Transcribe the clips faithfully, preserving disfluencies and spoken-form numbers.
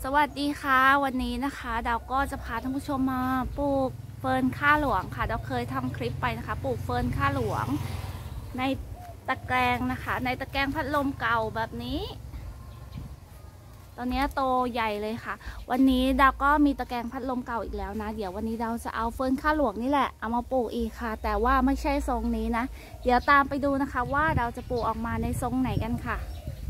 วัสดีค่ะวันนี้นะคะดาวก็จะพาท่านผู้ชมมาปลูกเฟิร์นข้าหลวงค่ะดาวเคยทำคลิปไปนะคะปลูกเฟิร์นข้าหลวงในตะแกรงนะคะในตะแกรงพัดลมเก่าแบบนี้ตอนนี้โตใหญ่เลยค่ะวันนี้ดาวก็มีตะแกรงพัดลมเก่าอีกแล้วนะเดี๋ยววันนี้ดาวจะเอาเฟิร์นข้าหลวงนี่แหละเอามาปลูกอีกค่ะแต่ว่าไม่ใช่ทรงนี้นะเดี๋ยวตามไปดูนะคะว่าดาวจะปลูกออกมาในทรงไหนกันค่ะ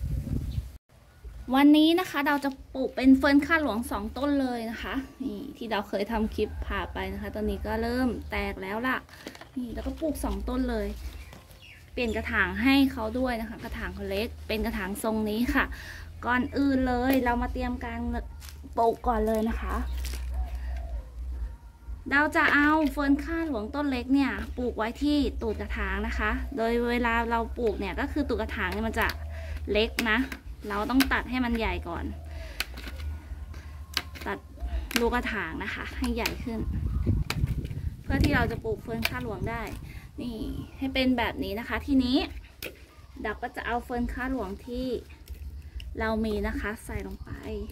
วันนี้นะคะเราจะปลูกเป็นเฟิร์นข้าหลวงสองต้นเลยนะคะนี่ที่เราเคยทำคลิปผ่าไปนะคะตอนนี้ก็เริ่มแตกแล้วล่ะนี่แล้วก็ปลูกสองต้นเลยเปลี่ยนกระถางให้เขาด้วยนะคะกระถางเขาเล็กเป็นกระถางทรงนี้ค่ะก่อนอื่นเลยเรามาเตรียมการปลูกก่อนเลยนะคะเราจะเอาเฟิร์นข้าหลวงต้นเล็กเนี่ยปลูกไว้ที่ตูดกระถางนะคะโดยเวลาเราปลูกเนี่ยก็คือตูดกระถางเนี่ยมันจะเล็กนะเราต้องตัดให้มันใหญ่ก่อนตัดลูกกระถางนะคะให้ใหญ่ขึ้นเพื่อที่เราจะปลูกเฟิร์นข้าหลวงได้นี่ให้เป็นแบบนี้นะคะทีนี้ดับก็จะเอาเฟิร์นข้าหลวงที่เรามีนะคะใส่ลงไป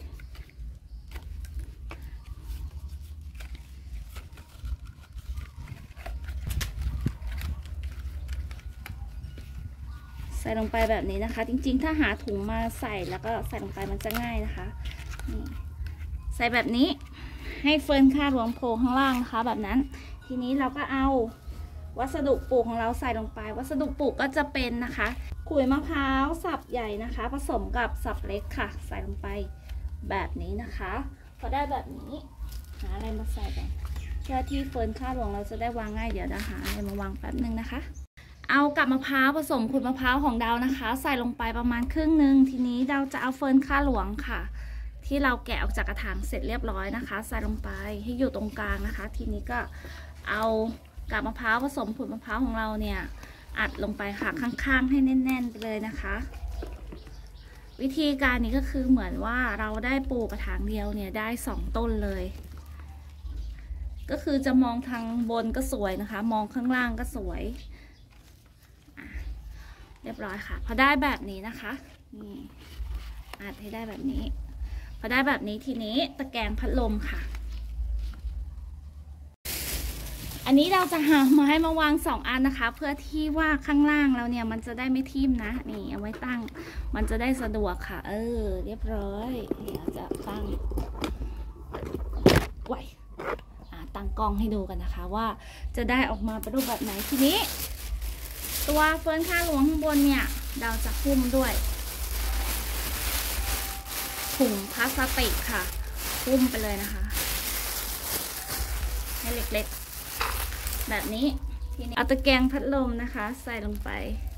ใส่ลงไปแบบนี้นะคะจริงๆถ้าหาถุงมาใส่แล้วก็ใส่ลงไปมันจะง่ายนะคะนี่ใส่แบบนี้ให้เฟิร์นข้าหลวงโผล่ข้างล่างนะคะแบบนั้นทีนี้เราก็เอาวัสดุปลูกของเราใส่ลงไปวัสดุปลูกก็จะเป็นนะคะขุยมะพร้าวสับใหญ่นะคะผสมกับสับเล็กค่ะใส่ลงไปแบบนี้นะคะพอได้แบบนี้หาอะไรมาใส่กันเพื่อที่เฟิร์นข้าหลวงเราจะได้วางง่ายเดี๋ยวเราหาอะไรมาวางแป๊บนึงนะคะเอากับมะพร้าวผสมขุยมะพร้าวของดาวนะคะใส่ลงไปประมาณครึ่งหนึ่งทีนี้เราจะเอาเฟิร์นข้าหลวงค่ะที่เราแกะออกจากกระถางเสร็จเรียบร้อยนะคะใส่ลงไปให้อยู่ตรงกลางนะคะทีนี้ก็เอากับมะพร้าวผสมขุยมะพร้าวของเราเนี่ยอัดลงไปค่ะข้างๆให้แน่นๆไปเลยนะคะวิธีการนี้ก็คือเหมือนว่าเราได้ปลูกกระถางเดียวเนี่ยได้สองต้นเลยก็คือจะมองทางบนก็สวยนะคะมองข้างล่างก็สวยเรียบร้อยค่ะพอได้แบบนี้นะคะนี่อัดให้ได้แบบนี้พอได้แบบนี้ทีนี้ตะแกรงพัดลมค่ะอันนี้เราจะหาไม้มาวางสองอันนะคะเพื่อที่ว่าข้างล่างเราเนี่ยมันจะได้ไม่ทิ่มนะนี่เอาไว้ตั้งมันจะได้สะดวกค่ะเออเรียบร้อยเดี๋ยวจะตั้งไว้ตั้งกล้องให้ดูกันนะคะว่าจะได้ออกมาเป็นรูปแบบไหนทีนี้ตัวเฟิร์นข้าหลวงข้างบนเนี่ยเราจะหุ้มด้วยถุงพลาสติกค่ะหุ้มไปเลยนะคะให้เล็กๆแบบนี้ทีนี้เอาตะแกรงพัดลมนะคะใส่ลงไป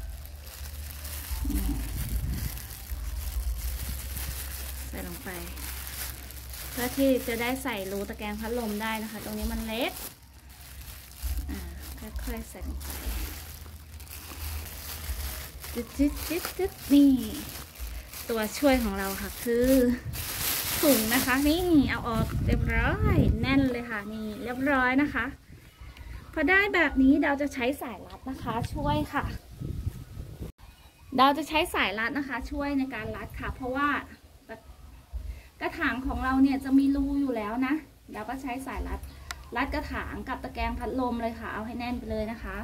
ใส่ลงไปเพื่อที่จะได้ใส่รูตะแกรงพัดลมได้นะคะตรงนี้มันเล็กอ่าค่อยๆใส่ลงไปจิ๊ดจิ๊ดจิ๊ดนี่ตัวช่วยของเราค่ะคือถุงนะคะนี่เอาออกเรียบร้อยแน่นเลยค่ะนี่เรียบร้อยนะคะพอได้แบบนี้เราจะใช้สายรัดนะคะช่วยค่ะเราจะใช้สายรัดนะคะช่วยในการรัดค่ะเพราะว่ากระถางของเราเนี่ยจะมีรูอยู่แล้วนะเราก็ใช้สายรัดรัดกระถางกับตะแกรงพัดลมเลยค่ะเอาให้แน่นไปเลยนะคะ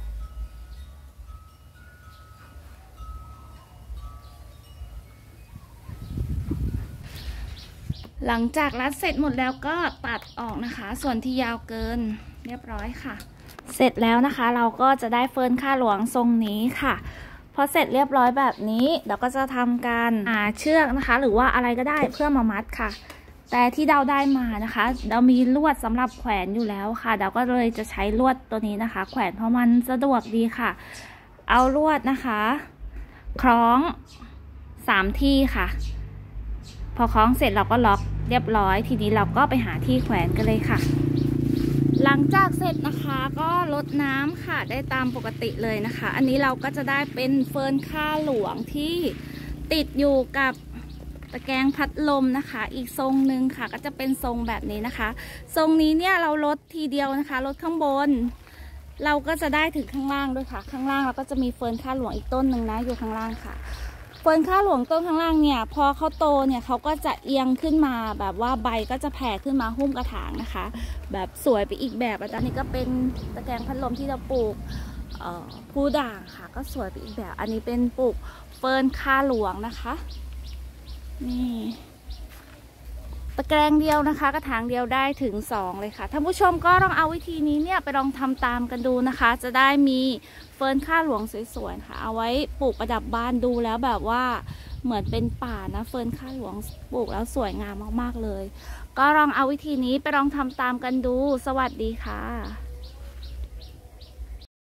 หลังจากรัดเสร็จหมดแล้วก็ตัดออกนะคะส่วนที่ยาวเกินเรียบร้อยค่ะเสร็จแล้วนะคะเราก็จะได้เฟิร์นข้าหลวงทรงนี้ค่ะพอเสร็จเรียบร้อยแบบนี้เราก็จะทำการหาเชือกนะคะหรือว่าอะไรก็ได้เพื่อมามัดค่ะแต่ที่เราได้มานะคะเรามีลวดสำหรับแขวนอยู่แล้วค่ะเราก็เลยจะใช้ลวดตัวนี้นะคะแขวนเพราะมันสะดวกดีค่ะเอาลวดนะคะคล้องสามที่ค่ะพอคล้องเสร็จเราก็ล็อกเรียบร้อยทีนี้เราก็ไปหาที่แขวนกันเลยค่ะหลังจากเสร็จนะคะก็รดน้ำค่ะได้ตามปกติเลยนะคะอันนี้เราก็จะได้เป็นเฟิร์นข้าหลวงที่ติดอยู่กับตะแกรงพัดลมนะคะอีกทรงหนึ่งค่ะก็จะเป็นทรงแบบนี้นะคะทรงนี้เนี่ยเราลดทีเดียวนะคะลดข้างบนเราก็จะได้ถึงข้างล่างด้วยค่ะข้างล่างเราก็จะมีเฟิร์นข้าหลวงอีกต้นหนึ่งนะอยู่ข้างล่างค่ะเฟิร์นข้าหลวงต้นข้างล่างเนี่ยพอเขาโตเนี่ยเขาก็จะเอียงขึ้นมาแบบว่าใบก็จะแผ่ขึ้นมาหุ้มกระถางนะคะแบบสวยไปอีกแบบอันนี้ก็เป็นตะแกรงพัดลมที่เราปลูกผู้ด่างค่ะก็สวยไปอีกแบบอันนี้เป็นปลูกเฟิร์นข้าหลวงนะคะนี่ตะแกรงเดียวนะคะกระถางเดียวได้ถึงสองเลยค่ะท่านผู้ชมก็ลองเอาวิธีนี้เนี่ยไปลองทำตามกันดูนะคะจะได้มีเฟิร์นข้าหลวงสวยๆค่ะเอาไว้ปลูกประดับบ้านดูแล้วแบบว่าเหมือนเป็นป่านะเฟิร์นข้าหลวงปลูกแล้วสวยงามมากๆเลยก็ลองเอาวิธีนี้ไปลองทำตามกันดูสวัสดีค่ะ